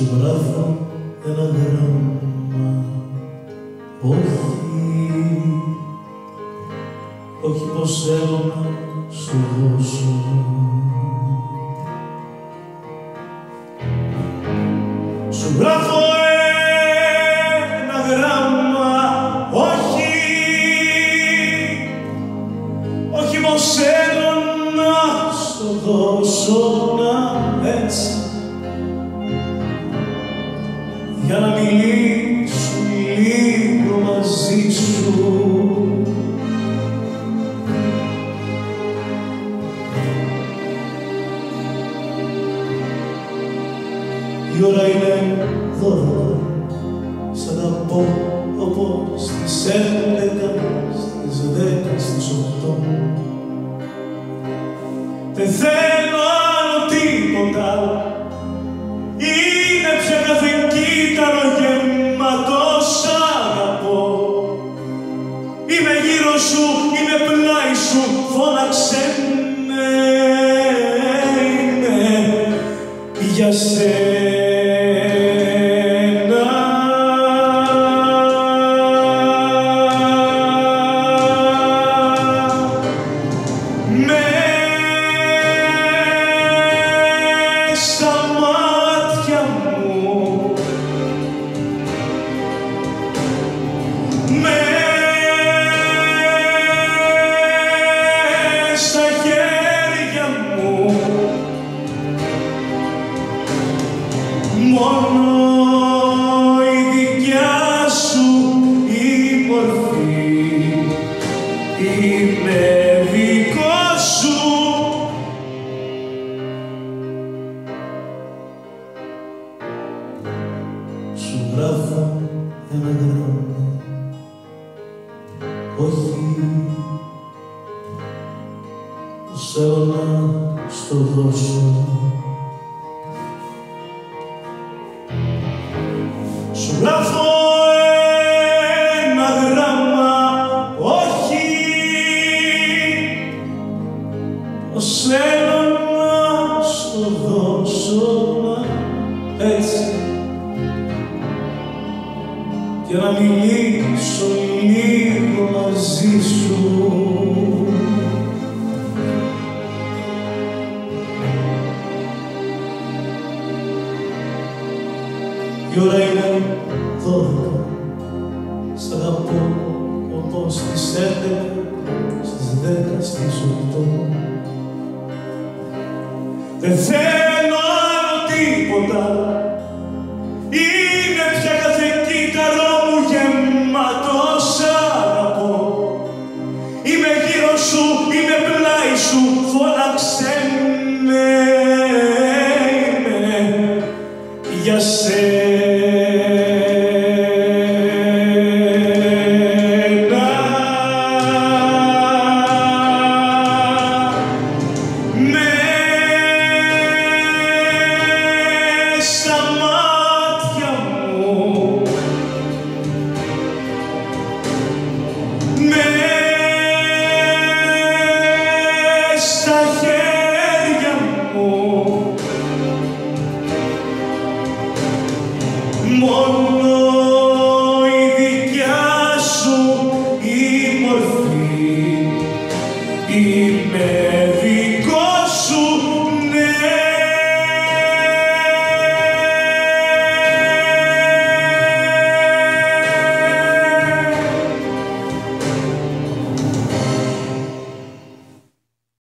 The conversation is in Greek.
Σου γράφω ένα γράμμα, όχι πως θέλω να σου δώσω. Σου γράφω ένα γράμμα, όχι πως θέλω να σου δώσω, έτσι, για να μιλήσω λίγο μαζί σου. Η ώρα είναι 12, σ' αγαπώ όπως στις 11, στις 10, στις 8. Δεν θέλω άλλο τίποτα. Είναι πια κάθε κύτταρο γεμάτο σ' αγαπώ. Είμαι γύρω σου, είμαι πλάι σου, φώναξε με, είμαι για σένα. Μόνο η δικιά σου η μορφή, είμαι δικό σου. Σου γράφω ένα γράμμα, όχι πως θέλω να στο δώσω. Σου γράφω ένα γράμμα, όχι πως θέλω να στο δώσω, έτσι, για να μιλήσω λίγο μαζί σου. Η ώρα είναι 12, σ' αγαπώ όπως στις 11, στις 10, στις 8. Δεν θέλω άλλο τίποτα.